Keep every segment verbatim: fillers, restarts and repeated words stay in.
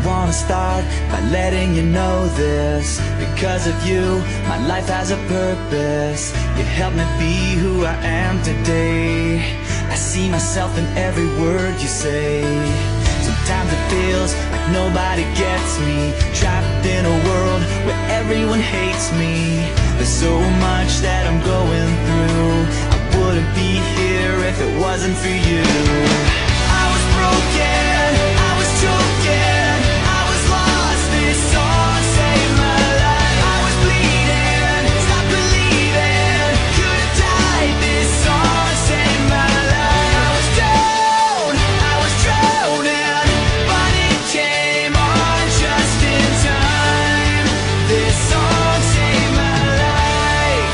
wanna start by letting you know this. Because of you, my life has a purpose. You helped me be who I am today. I see myself in every word you say. Sometimes it feels like nobody gets me, trapped in a world where everyone hates me. There's so much that I'm going through. I wouldn't be here if it wasn't for you. I was broken, I was choking, I was lost, this song saved my life. I was bleeding, stopped believing, could've died, this song saved my life. I was down, I was drowning, but it came on just in time. This song saved my life.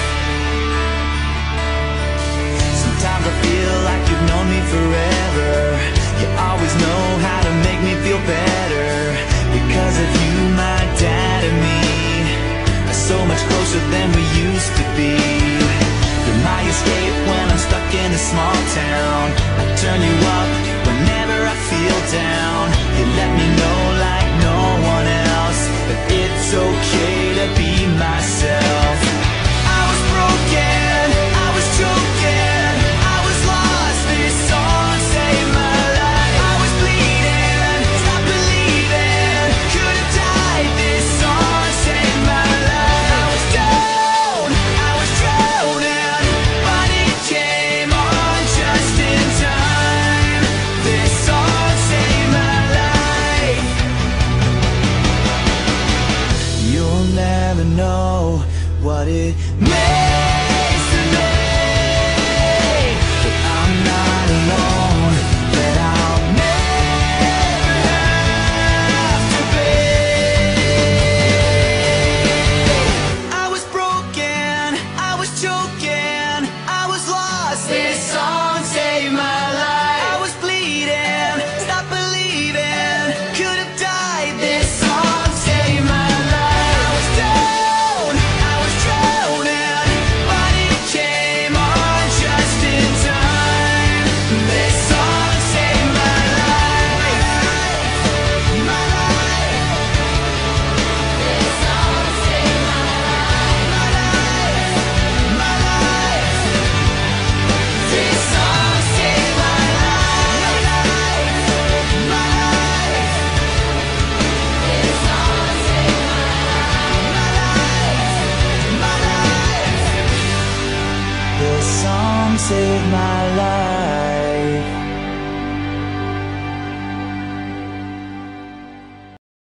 Sometimes I feel like you've known me forever. You always know how to make me feel better. Because of you, my dad and me are so much closer than we used to be. You're my escape when I'm stuck in a small town. I turn you up whenever I feel down. You let me know like no one else that it's okay to be myself. I was broken, I was choking, I was lost, this song saved my life. I was bleeding, stopped believing, could've died, this song saved my life. I was down, I was drowning, but it came on just in time. This song saved my life. You'll never know what it means to me, that I'm not alone, that I'll never have to be. I was broken, I was choking, I was lost, this song saved my life. I was bleeding, stopped believing, could've died, this song saved my life. I was down, I was drowning, but it came on just in time. This song saved my life. My life. This song saved my life. My life. My life. This song saved my life. My life. My life. This song saved my life. My life. My life. This song saved my life.